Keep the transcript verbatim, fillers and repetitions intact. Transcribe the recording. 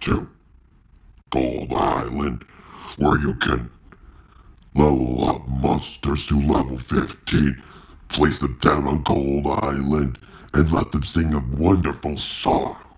to Gold Island, where you can level up monsters to level fifteen, place them down on Gold Island, and let them sing a wonderful song.